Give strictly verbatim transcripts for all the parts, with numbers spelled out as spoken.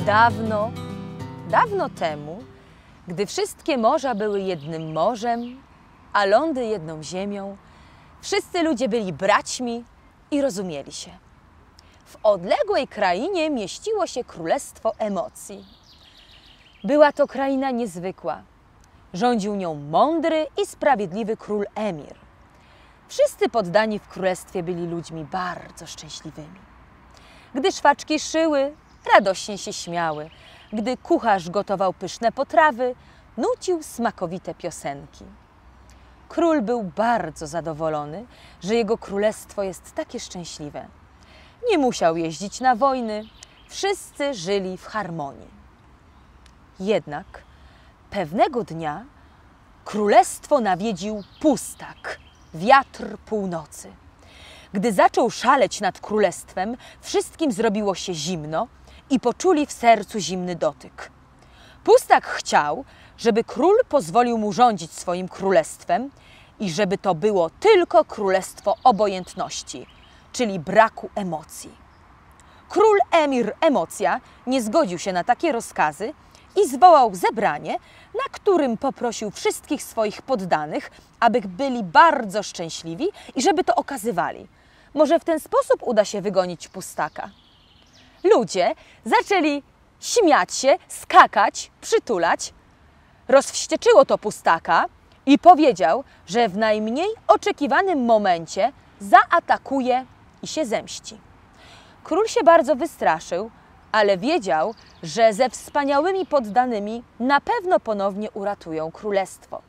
Dawno, dawno temu, gdy wszystkie morza były jednym morzem, a lądy jedną ziemią, wszyscy ludzie byli braćmi i rozumieli się. W odległej krainie mieściło się królestwo emocji. Była to kraina niezwykła. Rządził nią mądry i sprawiedliwy król Emir. Wszyscy poddani w królestwie byli ludźmi bardzo szczęśliwymi. Gdy szwaczki szyły, radośnie się śmiały. Gdy kucharz gotował pyszne potrawy, nucił smakowite piosenki. Król był bardzo zadowolony, że jego królestwo jest takie szczęśliwe. Nie musiał jeździć na wojny, wszyscy żyli w harmonii. Jednak pewnego dnia królestwo nawiedził pustak, wiatr północy. Gdy zaczął szaleć nad królestwem, wszystkim zrobiło się zimno i poczuli w sercu zimny dotyk. Pustak chciał, żeby król pozwolił mu rządzić swoim królestwem i żeby to było tylko królestwo obojętności, czyli braku emocji. Król Emir Emocja nie zgodził się na takie rozkazy i zwołał zebranie, na którym poprosił wszystkich swoich poddanych, aby byli bardzo szczęśliwi i żeby to okazywali. Może w ten sposób uda się wygonić pustaka. Ludzie zaczęli śmiać się, skakać, przytulać. Rozwścieczyło to pustaka i powiedział, że w najmniej oczekiwanym momencie zaatakuje i się zemści. Król się bardzo wystraszył, ale wiedział, że ze wspaniałymi poddanymi na pewno ponownie uratują królestwo.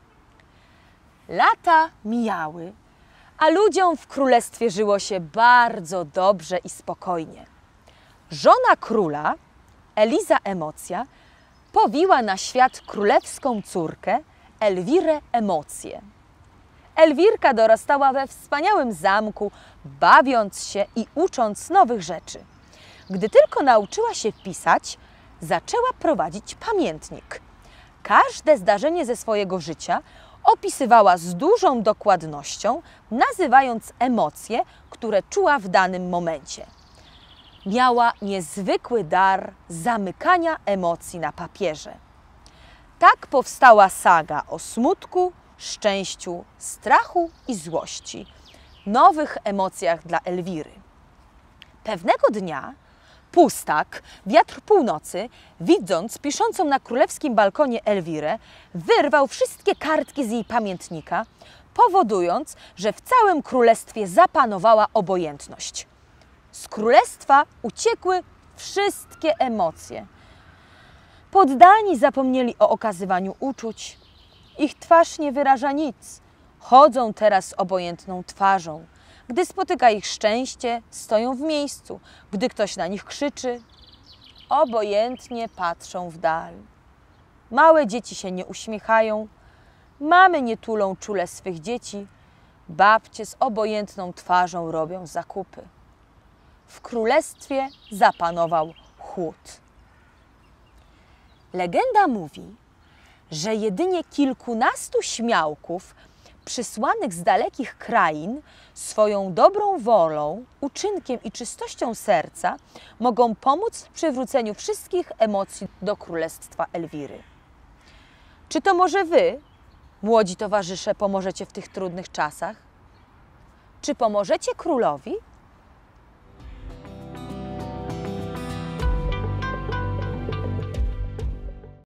Lata mijały, a ludziom w królestwie żyło się bardzo dobrze i spokojnie. Żona króla, Eliza Emocja, powiła na świat królewską córkę, Elwirę Emocję. Elwirka dorastała we wspaniałym zamku, bawiąc się i ucząc nowych rzeczy. Gdy tylko nauczyła się pisać, zaczęła prowadzić pamiętnik. Każde zdarzenie ze swojego życia opisywała z dużą dokładnością, nazywając emocje, które czuła w danym momencie. Miała niezwykły dar zamykania emocji na papierze. Tak powstała saga o smutku, szczęściu, strachu i złości, nowych emocjach dla Elwiry. Pewnego dnia pustak, wiatr północy, widząc piszącą na królewskim balkonie Elwirę, wyrwał wszystkie kartki z jej pamiętnika, powodując, że w całym królestwie zapanowała obojętność. Z królestwa uciekły wszystkie emocje. Poddani zapomnieli o okazywaniu uczuć. Ich twarz nie wyraża nic. Chodzą teraz z obojętną twarzą. Gdy spotyka ich szczęście, stoją w miejscu. Gdy ktoś na nich krzyczy, obojętnie patrzą w dal. Małe dzieci się nie uśmiechają. Mamy nie tulą czule swych dzieci. Babcie z obojętną twarzą robią zakupy. W królestwie zapanował chłód. Legenda mówi, że jedynie kilkunastu śmiałków przysłanych z dalekich krain swoją dobrą wolą, uczynkiem i czystością serca mogą pomóc w przywróceniu wszystkich emocji do królestwa Elwiry. Czy to może wy, młodzi towarzysze, pomożecie w tych trudnych czasach? Czy pomożecie królowi?